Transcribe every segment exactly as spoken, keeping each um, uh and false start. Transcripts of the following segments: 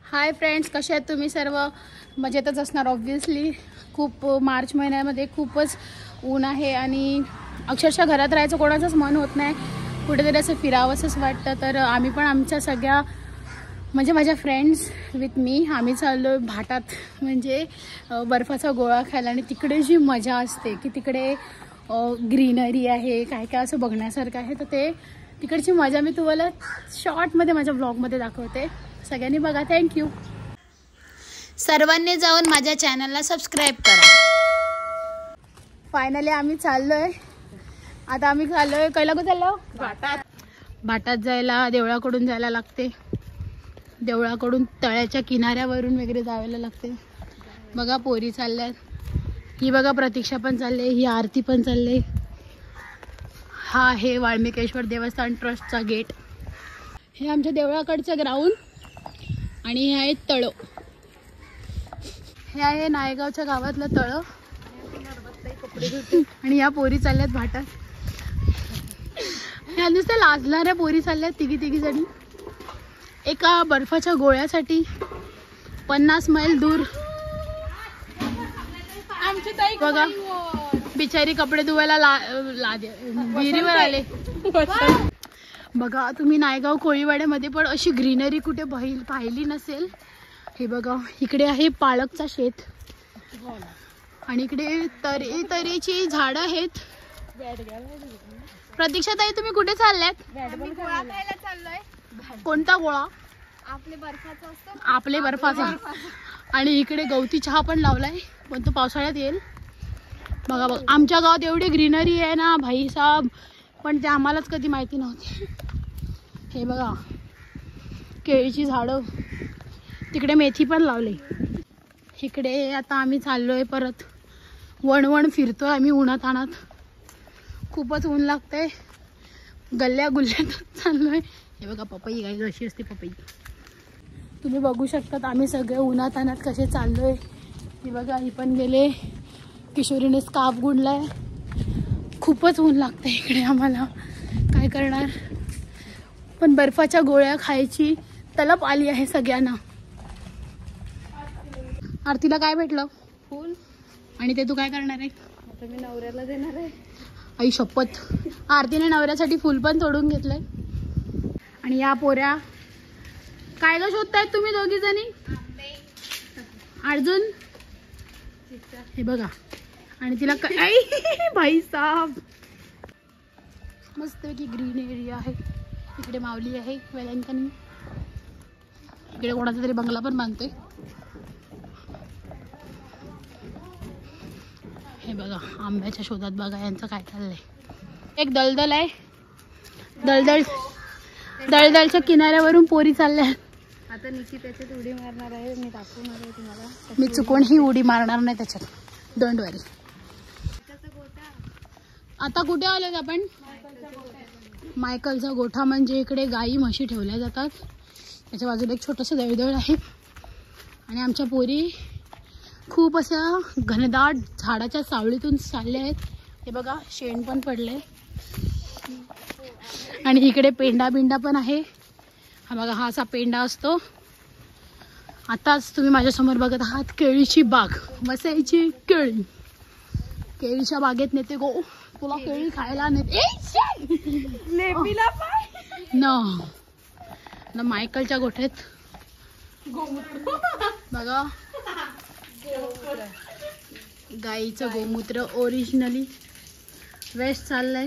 Hi friends, कसे आहेत तुम्ही सर्व? मजेतच असणार ऑब्व्हियसली. खूप मार्च महिन्यामध्ये खूपच ऊन आहे आणि अक्षरशः घरात राहायचं कोणाचंच मन होत नाही. कुठेतरी असं फिरावंसंच वाटतं. तर आम्ही पण आमच्या सगळ्या म्हणजे माझ्या फ्रेंड्स विथ मी आम्ही चाललो भाटात, म्हणजे बर्फाचा गोळा खायला. आणि तिकडे जी मजा असते की तिकडे ग्रीनरी आहे, काय काय असं बघण्यासारखं आहे. तर ते तिकडची मजा मी तुम्हाला शॉर्टमध्ये माझ्या ब्लॉगमध्ये दाखवते. सगळ्यांनी बघा. थँक्यू. सर्वांनी जाऊन माझ्या चॅनलला सबस्क्राईब करा. फायनली आम्ही चाललोय. आता आम्ही चाललोय कैला को चाललो भाटात. भाटात जायला देवळाकडून जायला लागते. देवळाकडून तळ्याच्या किनाऱ्यावरून वगैरे जायला लागते. बघा पोरी चालल्यात. ही बघा प्रतीक्षा पण चालले, ही आरती पण चालले. हा आहे वाल्मिकेश्वर देवस्थान ट्रस्टचा गेट. हे आमच्या देवळाकडचं ग्राउंड आणि हे आहे तळ. हे आहे नायगावच्या गावातलं तळ. आणि या पोरी चालल्यात भाटात. ह्या नुसत्या लाजणाऱ्या पोरी चालल्यात तिघी तिघी जणी एका बर्फाच्या गोळ्यासाठी पन्नास मैल दूर. बघा बिचारी कपडे धुवायला ला लाद विहिरीवर आले. बघा तुम्ही नायगाव कोळीवाड्यामध्ये पण अशी ग्रीनरी कुठे पाहिली पाहिली नसेल. हे बघा इकडे आहे पालकचा शेत आणि इकडे तरी तरीची झाडं आहेत. प्रतीक्षा ताई तुम्ही कुठे चालल्यात? गोळा खायला चाललोय. कोणता गोळा? आपले बर्फाचा असतो. आपले बर्फाचा. आणि इकडे गवती चहा पण लावलाय, पण तो पावसाळ्यात येईल. बघा बघ आमच्या गावात एवढी ग्रीनरी आहे ना भाई साहब, पण ते आम्हालाच कधी माहिती नव्हती. हे बघा केळीची झाडं, तिकडे मेथी पण लावली. इकडे आता आम्ही चाललोय परत वणवण फिरतोय आम्ही उन्हात आणत. खूपच ऊन लागतंय. गल्ल्या गुल्ल्यात चाललोय. हे बघा पपई गाई अशी असते पपई. तुम्ही बघू शकतात आम्ही सगळे उन्हात आणत कसे चाललोय. हे बघा ही पण गेले. किशोरीने स्कार्फ गुंडलाय. खूपच ऊन लागतंय इकडे आम्हाला, काय करणार. पण बर्फाच्या गोळ्या खायची तलप आली आहे सगळ्यांना. आरतीला काय भेटलं? फुल. आणि ते तू काय करणार आहे? आता मी नवऱ्याला देणार आहे. आई शपथ. आरतीने नवऱ्यासाठी फुल पण तोडून घेतलंय. आणि या पोऱ्या काय ग शोधतायत तुम्ही दोघी जणी? अर्जुन हे बघा. आणि तिला काय भाई साहब मस्त की ग्रीन एरिया आहे. इकडे माऊली आहे वेलांकनी. इकडे कोणाचा तरी बंगला पण बांधतोय. हे बघा आंब्याच्या शोधात बघा यांचं काय चाललंय. एक दलदल आहे. दलदल दलदलच्या किनाऱ्यावरून पोरी चालल्या. आता निकी त्याच्यात उडी मारणार आहे. मी दाखवणार आहे तुम्हाला. मी चुकून ही उडी मारणार नाही त्याच्यात. Don't worry. आता कुठे आलोत आपण? मायकलचा गोठा. म्हणजे इकडे गाई म्हशी ठेवल्या जातात. त्याच्या बाजूला एक छोटंसं दळदळ आहे. आणि आमच्या पोरी खूप अशा घनदाट झाडाच्या सावळीतून चालल्या आहेत. हे बघा शेण पण पडले. आणि इकडे पेंडा बिंडा पण आहे. हा बघा हा असा पेंडा असतो. आताच तुम्ही माझ्यासमोर बघत आहात केळीची बाग. वसईची केळी. केळीच्या बागेत नेते गो. तुला केळी खायला नेते न न मायकलच्या गोठ्यात. बघा गाईचं गोमूत्र ओरिजिनली वेस्ट चाललंय.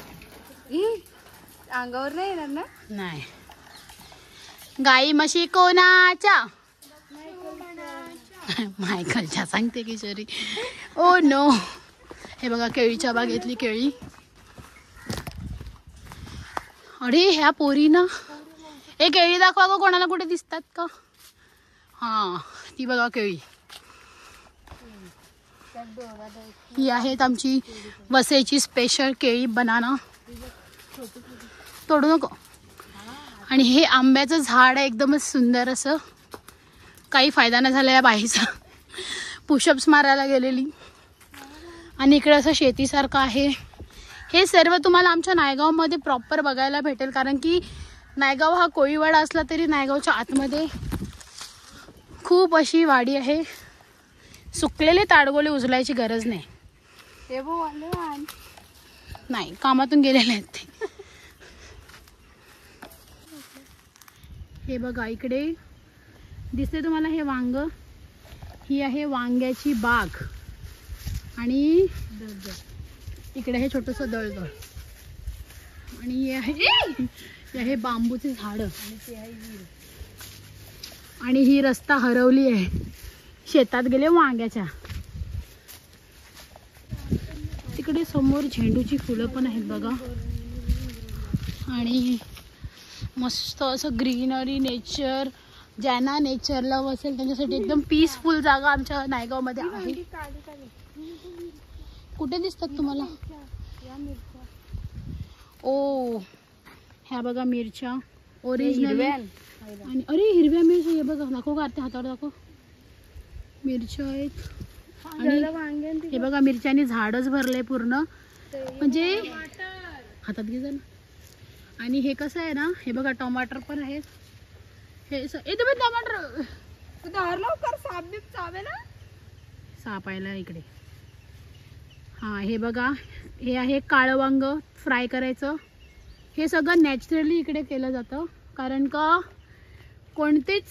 अंगावर नाही येणार ना? नाही. गाई म्हशी कोणाच्या? मायकलच्या सांगते किशोरी. Oh no. हे बघा केळीच्या बागेतली केळी. अरे ह्या पोरी ना हे केळी दाखवा गो कोणाला कुठे दिसतात का? हा ती बघा केळी. ही आहेत आमची वसईची स्पेशल केळी बनाना. तोडू नको. आणि हे आंब्याचं झाड आहे एकदमच सुंदर असं. काही फायदा नाही झाला या बाईचा. पुशअप्स मारायला गेलेली. आणि इकडे असं शेतीसारखं आहे. हे सर्व तुम्हाला आमच्या नायगावमध्ये प्रॉपर बघायला भेटेल. कारण की नायगाव हा कोळीवाडा असला तरी नायगावच्या आतमध्ये खूप अशी वाडी आहे. सुकलेले ताडगोले उचलायची गरज नाही. हे बघ आले आण. नाही, कामातून गेलेले आहेत ते. हे बघा इकडे दिसते तुम्हाला हे वांग. ही आहे वांग्याची बाग. आणि इकडे हे छोटंसं दळदळ. आणि हे आहे हे आहे बांबूचे झाडं. आणि ही रस्ता हरवली आहे. शेतात गेले वांग्याच्या. तिकडे समोर झेंडूची फुलं पण आहेत बघा. आणि मस्त असं ग्रीनरी नेचर. ज्यांना नेचर लव्ह असेल त्यांच्यासाठी एकदम पीसफुल जागा आमच्या नायगावमध्ये आहे. कुठे दिसतात तुम्हाला? ओ ह्या बघा मिरच्या ओरिजिनल. आणि अरे हिरव्या मिरच्या हे बघा. दाखव का आत्या हातावर दाखव. मिरच्या आहेत. आणि हे बघा मिरच्याने झाडच भरले पूर्ण. म्हणजे हातात घे ना. आणि हे कसं आहे ना, हे बघा टमाटर पण आहेत. हे तुम्ही टमाटर साप बीप चावेला. साप आयला इकडे. हा हे बघा हे आहे काळं वांग फ्राय करायचं. हे सगळं नॅचरली इकडे केलं जातं. कारण का कोणतेच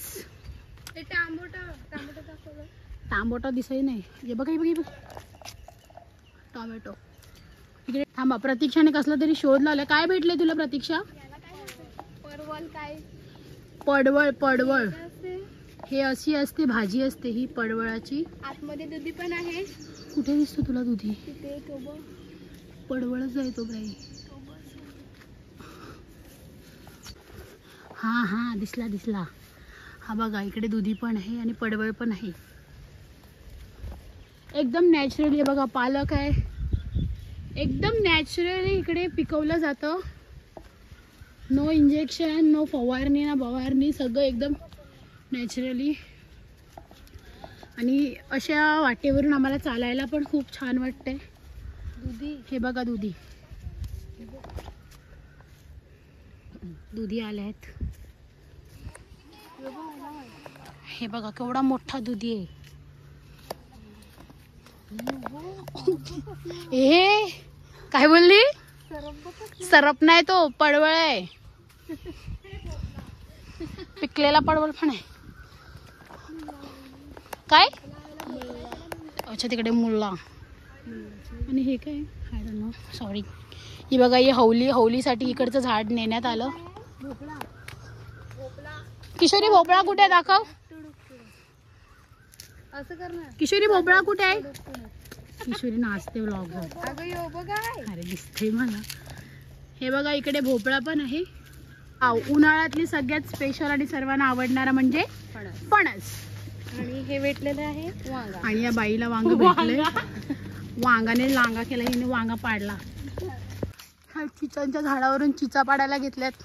टांबोटा दिसही नाही. हे बघा हे बघा हे बघा टोमॅटो. इकडे थांबा, प्रतीक्षाने कसला तरी शोध लावला. काय भेटले तुला प्रतीक्षा? परवल. काय पडवळ. पडवळ हे अशी असते भाजी असते ही पडवळाची. आतमध्ये दुधी पण आहे. कुठे दिसतो तुला दुधी? तिथे पडवळच आहे तो बाई. हा हा दिसला दिसला. हा बघा इकडे दुधी पण आहे आणि पडवळ पण आहे. एकदम नॅचरली. बघा पालक आहे. एकदम नॅचरली इकडे पिकवलं जातं. नो इंजेक्शन, नो फवारणी ना फवारणी. सगळं एकदम नॅचरली. आणि अशा वाटेवरून आम्हाला चालायला पण खूप छान वाटते. दुधी हे बघा दुधी. दुधी आले आहेत. हे बघा केवढा मोठा दुधी आहे. ए काय बोलली? सरप नाही तो पडवळ आहे. पिकलेला पडवळ पण आहे. काय अच्छा तिकडे मुळा. आणि हे काय आय डोंट नो सॉरी. ही बघा ही हौली. हौलीसाठी इकडचं झाड नेण्यात आलं. किशोरी भोपळा कुठे आहे दाखव. असं कर ना. किशोरी भोपळा कुठे आहे? किशोरी नाचते व्लॉग. अगं यो बघा. अरे दिसते मला. हे बघा इकडे भोपळा पण आहे. उन्हाळ्यातली सगळ्यात स्पेशल आणि सर्वांना आवडणारा म्हणजे फणस. आणि हे भेटलेलं आहे वांगा. आणि या बाईला वांग भेटले. वांगाने लांगा केला. हिने वांगा पाडला. चिचांच्या झाडावरून चिचा पाडायला घेतल्यात.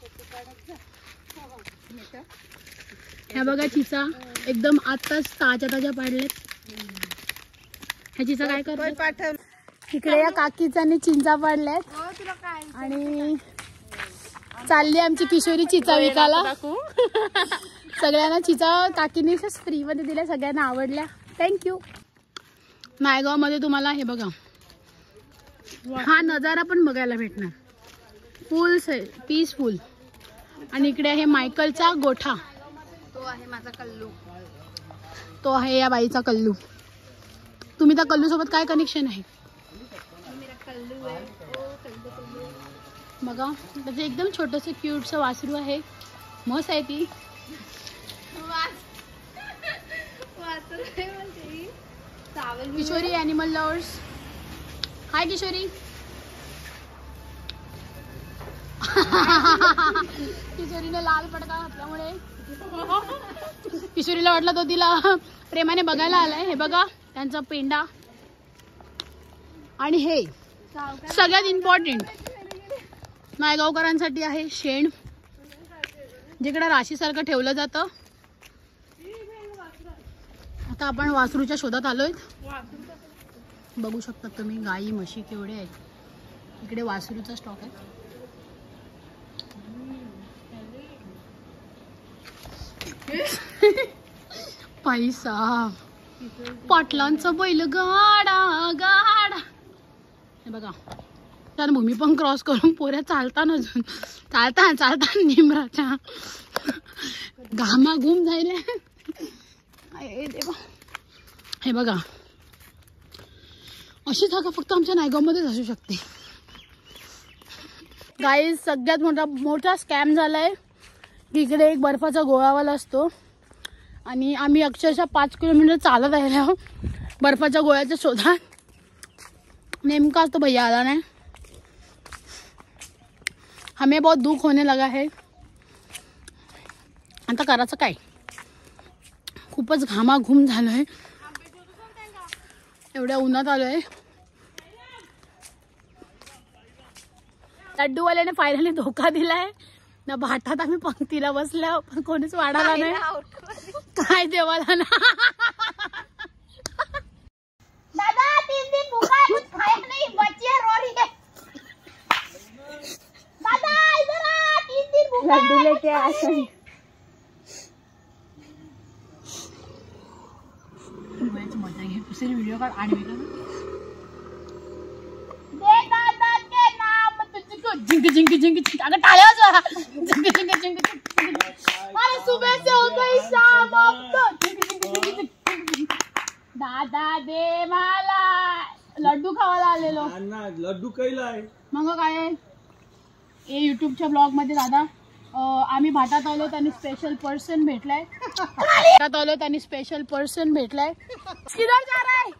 ह्या बघा चिचा एकदम आताच ताज्या ताज्या पाडल्यात. ह्या चिचा काय करतात? इकडे या काकीचाने चिंचा पाडल्यात. आणि चालली आमची किशोरी चिचा विकायला. सगळ्यांना चिचा काकीने फ्री मध्ये दिल्या. सगळ्यांना आवडल्या. थँक्यू. नायगाव मध्ये तुम्हाला हे बघा हा नजारा पण बघायला भेटणार. Full peaceful. आणि इकडे आहे मायकलचा गोठा. तो आहे माझा कल्लू. तो आहे या बाईचा कल्लू. तुम्ही त्या कल्लू सोबत काय कनेक्शन आहे? कल्लू आहे. बघा त्याचं एकदम छोटंसं क्यूटचं वासरू आहे. मस्त आहे ती. Kishori animal lovers. Hi Kishori. किशोरीने लाल पडदा घातल्यामुळे किशोरीला वाटलं तो तिला प्रेमाने बघायला आलाय. हे बघा त्यांचा पेंडा. आणि हे सगळ्यात इम्पॉर्टंट नायगावकरांसाठी आहे शेण. जिकडे राशीसारखं ठेवलं जातं. आता आपण वासरूच्या शोधात आलोय. बघू शकता तुम्ही गाई म्हशी केवढे आहेत. इकडे वासरूचा स्टॉक आहे. पैसा पाटलांचा बैल गाडा गाडा. हे बघा त्यानं भूमी पण क्रॉस करून पोऱ्या चालता ना अजून चालता चालता निमराच्या घामा घुम जायले. देवा हे बघा अशी जागा फक्त आमच्या नायगावमध्येच असू शकते. गाईज सगळ्यात मोठा मोठा स्कॅम झालाय. इकडे एक बर्फाचा गोळावाला असतो आणि आम्ही अक्षरशः पाच किलोमीटर चालत आहे आहोत बर्फाच्या गोळ्याच्या शोधात. नेमका तो भैया आला नाही. हमें बहुत दुख होने लगा है. आता करायचं काय खूपच घामाघूम झालोय. एवढ्या उन्हात आलोय. लड्डूवाल्याने फायनली धोका दिलाय ना. भाटात आम्ही पंक्तीला बसल्या पण कोणीच वाढायला नाही. काय देवाला ना दादा तीन दिन भूखा है, कुछ खाया नहीं, बच्चियां रो रही है. दादा इधर आ, तीन दिन भूखा लड्डू लेके आ. मजा घे दुसरी व्हिडिओ काढ आणि दे दादा के नाम तुझको. जिंक जिंक जिंक जिंक. अगं टाळ्या वाजवा. जिंक जिंक जिंक जिंक. अरे सुबह से हो गई शाम अब तो. जिंक जिंक जिंक जिंक जिंक. दादा दे मला लड्डू खावायला आलेलो. लड्डू कैला आहे मग काय आहे ए युट्यूबच्या ब्लॉग मध्ये दादा अं, आम्ही भाटात आलो त्यांनी स्पेशल पर्सन भेटलाय. भाटात आलो त्यांनी स्पेशल पर्सन भेटलाय. किधर जा रहा है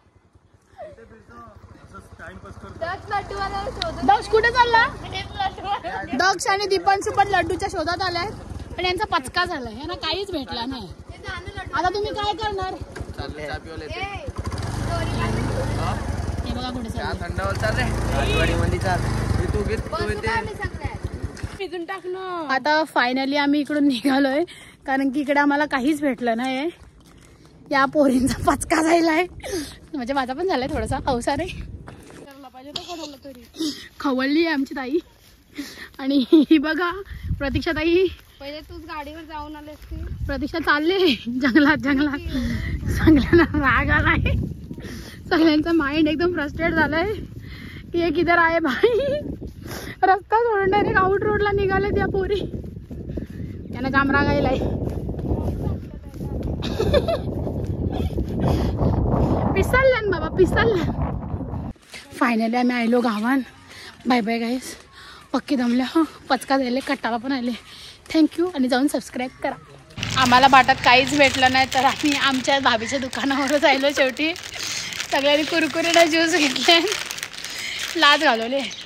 दक्ष कुठे चालला. दक्ष आणि दीपांशू पण लड्डूच्या शोधात आलाय पण यांचा पचका झालाय. यांना काहीच भेटला नाही. आता तुम्ही काय करणार. हे बघा कुठे चाललंय. आता फायनली आम्ही इकडून निघालोय कारण की इकडे आम्हाला काहीच भेटलं नाही. या पोरींचा पचका झालाय म्हणजे माझा पण झालाय थोडासा अवसा नाही. खवळली आहे आमची ताई. आणि ही बघा प्रतीक्षा ताई पहिले तूच गाडीवर जाऊन आलेस की. प्रतीक्षा चालले जंगलात जंगलात. सगळ्यांना राग आलाय. सगळ्यांचा माइंड एकदम फ्रस्ट्रेट झालाय की हे किधर आहे भाई. रस्ता सोडून डायरेक्ट आउट रोडला निघाले त्या पोरी. त्यांना जाम राग आलाय. पिसलल्यान बाबा पिसलल्यान. फायनली आम्ही आलो गावान. बाय बाय गाईस. पक्की दमल्या. हां पचका द्यायला कट्टाला पण आले. थँक्यू आणि जाऊन सबस्क्राईब करा. आम्हाला भाटात काहीच भेटलं नाही तर आम्ही आमच्या भाभीच्या दुकानावरच आलो. शेवटी सगळ्यांनी कुरकुरीला ज्यूस घेतले लाज घालवले.